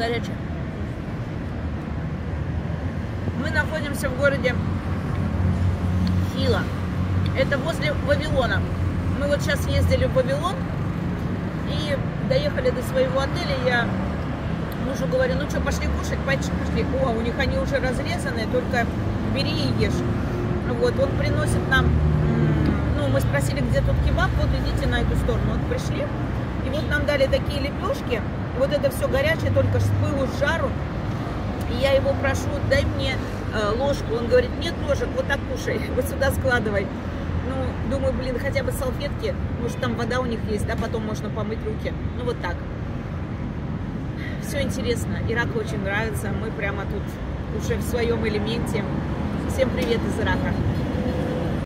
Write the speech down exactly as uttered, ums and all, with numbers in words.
горячее. Мы находимся в городе Хила. Это возле Вавилона. Мы вот сейчас ездили в Вавилон и доехали до своего отеля. Я мужу говорю, ну что, пошли кушать? Пошли. О, у них они уже разрезаны, только бери и ешь. Вот, он приносит нам, ну, мы спросили, где тут кебаб, вот идите на эту сторону. Вот пришли, и вот нам дали такие лепешки. Вот это все горячее, только с пылу, с жару. И я его прошу, дай мне э, ложку. Он говорит, нет ложек, вот так кушай, вот сюда складывай. Ну, думаю, блин, хотя бы салфетки, может там вода у них есть, да, потом можно помыть руки. Ну, вот так. Все интересно, Ирак очень нравится, мы прямо тут уже в своем элементе. Всем привет из Ирака.